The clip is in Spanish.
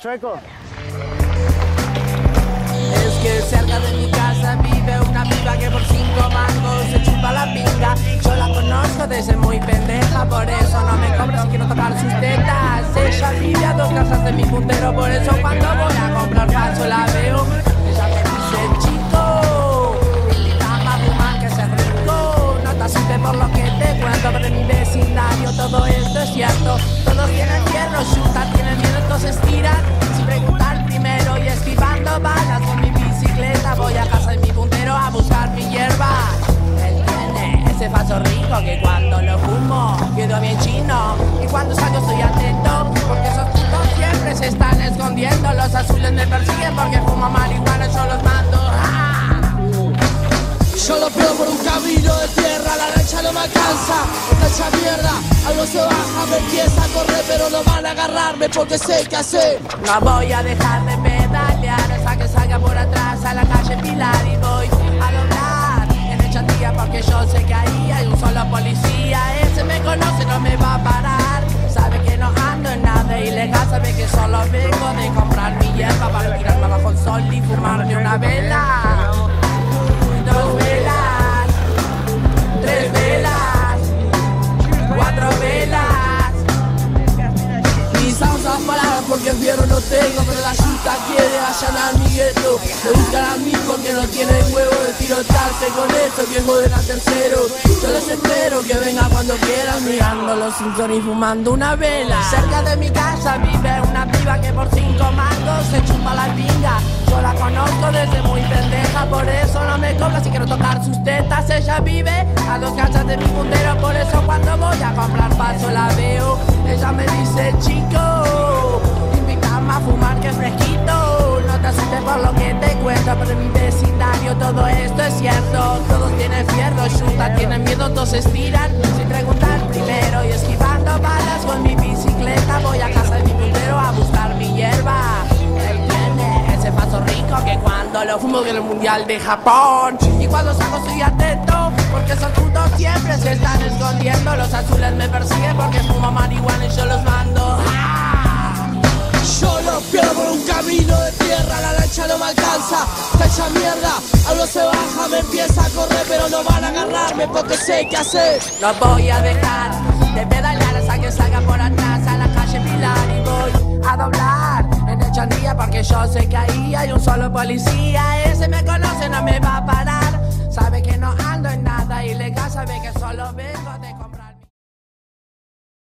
Chueco. Es que cerca de mi casa vive una piba que por 5 mangos se chupa la pinga. Yo la conozco desde muy pendeja, por eso no me cobra si quiero tocar sus tetas. Ella vive a 2 casas de mi puntero, por eso cuando voy a comprar paso la veo. Ella me dice, chico, invítame a fumar que se rico. No te asustes por lo que te cuento, pero en mi vecindario todo esto es cierto. Todos tienen hierro, chuta, tienen miedo, entonces tiran sin preguntar primero y esquivando balas. Con mi bicicleta voy a casa de mi puntero a buscar mi hierba. Él tiene ese paso rico que cuando lo fumo quedo bien chino. Y cuando salgo estoy atento porque esos putos siempre se están escondiendo. Los azules me persiguen porque fumo marihuana, yo los mando. ¡Ah! Yo lo pido por un camino de tierra, la lancha no me alcanza, está hecha mierda, algo se baja, me empieza a correr, pero no van a agarrarme porque sé qué hacer. No voy a dejar de pedalear hasta que salga por atrás a la calle Pilar y voy a doblar en el Chatilla porque yo sé que ahí hay un solo policía. Ese me conoce, no me va a parar, sabe que no ando en nada ilegal, sabe que solo vengo de comprar mi hierba para tirarme bajo el sol y fumarme una vela. 2 velas, 3 velas, 4 velas. Mis salsas paradas porque el fierro no tengo, pero la yuta quiere allanar mi gueto. Me buscan a mí porque no tienen huevo de tirotarse con eso, viejo de la tercero. Yo les espero que venga cuando quieran, mirando los Simpsons y fumando una vela. Cerca de mi casa vive una piba que por 5 mangos se chupa la pinga. Yo la conozco desde muy pendeja, por eso no me cobra si quiero tocar sus tetas. Ella vive a 2 casas de mi puntero, por eso cuando voy a comprar paso la veo. Ella me dice, chico, invítame a fumar que fresquito. No te asustes por lo que te cuento, pero en mi vecindario todo esto es cierto. Todos tienen fierro, chuta, tienen miedo, entonces tiran sin preguntar primero y esquivando balas. Con mi bicicleta voy a casa de mi puntero a buscar mi hierba. Él tiene ese paso rico que cuando lo fumo en el mundial de Japón. Y cuando salgo estoy atento porque esos putos siempre se están escondiendo. Los azules me persiguen porque fumo marihuana y yo los mando. ¡Ah! Yo lo pierdo por un camino de tierra, la lancha no me alcanza, está hecha mierda, algo se baja, me empieza a correr, pero no van a agarrarme porque sé qué hacer. No voy a dejar de pedalear hasta que salga por atrás a la calle Pilar y voy a doblar en el Chandía porque yo sé que ahí hay un solo policía. Ese me conoce, no me va a parar, sabe que no ando en nada ilegal, sabe que solo ve.